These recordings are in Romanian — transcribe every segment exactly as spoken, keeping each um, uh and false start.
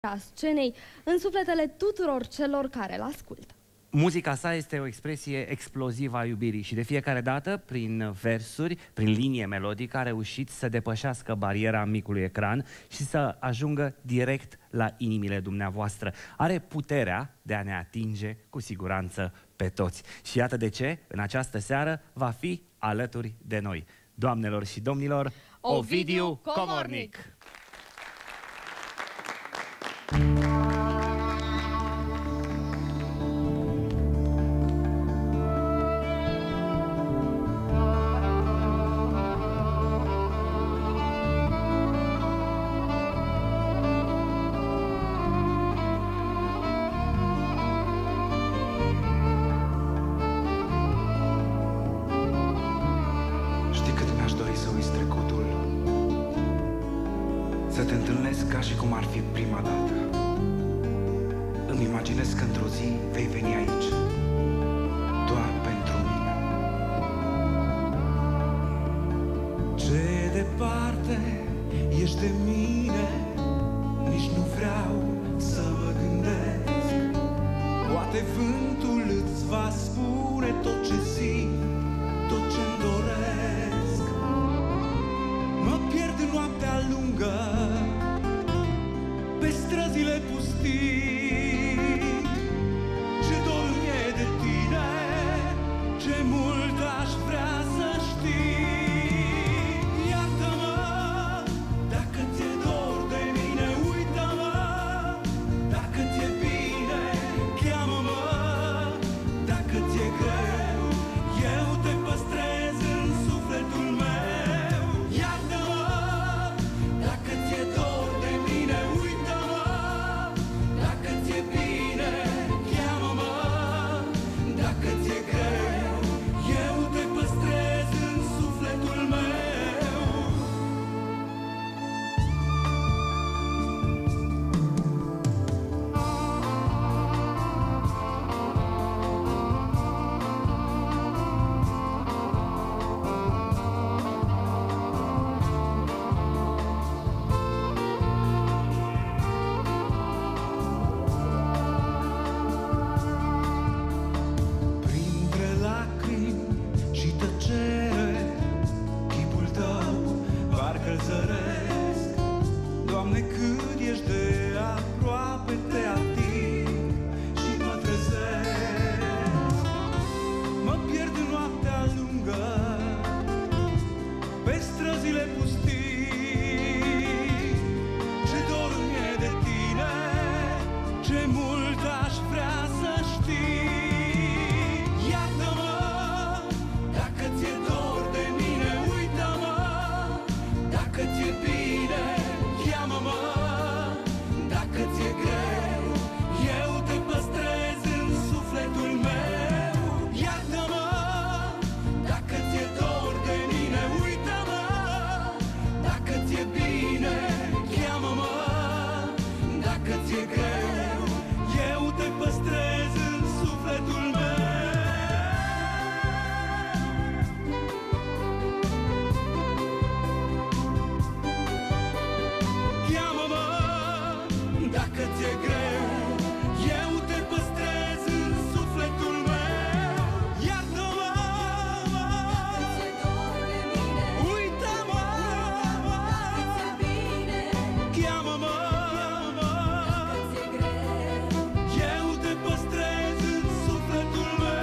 a scenei în sufletele tuturor celor care îl ascultă. Muzica sa este o expresie explozivă a iubirii și de fiecare dată, prin versuri, prin linie melodică, a reușit să depășească bariera micului ecran și să ajungă direct la inimile dumneavoastră. Are puterea de a ne atinge cu siguranță pe toți. Și iată de ce, în această seară, va fi alături de noi. Doamnelor și domnilor, Ovidiu Comornic! Să te întâlnesc ca și cum ar fi prima dată. Îmi imaginez că într-o zi vei veni aici, doar pentru mine. Ce departe ești de mine, nici nu vreau să mă gândesc. Poate vântul îți va spune tot ce simt, tot ce-mi doresc. Mă pierd în noaptea lungă pe străzile pustii. Ce dor mi-e de tine, ce mult aș vrea să știi. Iartă-mă dacă ți-e dor de mine, uită-mă dacă ți-e bine, cheamă-mă dacă ți-e greu, eu te păstrez în sufletul meu. Iartă-mă dacă ți-e dor de mine, uită-mă dacă ți-e bine, cheamă-mă dacă ți-e greu, eu te păstrez în sufletul meu. Printre lacrimi și tăcere, chipul tău parcă-l zăresc. Doamne, cât ești de aproape, te ating și mă trezesc. Mă pierd în noaptea lungă pe străzile pustii. Ce dor mi-e de tine, ce mult aș vrea să știi. Iartă-mă dacă ți-e dor de mine, uită-mă dacă ți-e bine, cheamă-mă dacă ți-e greu, eu te păstrez în sufletul meu. Iartă-mă dacă ți-e dor de mine, uită-mă dacă ți-e bine, cheamă-mă dacă ți-e greu, eu te păstrez în sufletul meu. Cheamă-mă dacă ți-e greu, eu te păstrez în sufletul meu. Iartă-mă uită-mă cheamă-mă eu te păstrez în sufletul meu.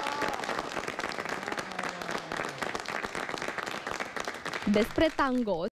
Despre tango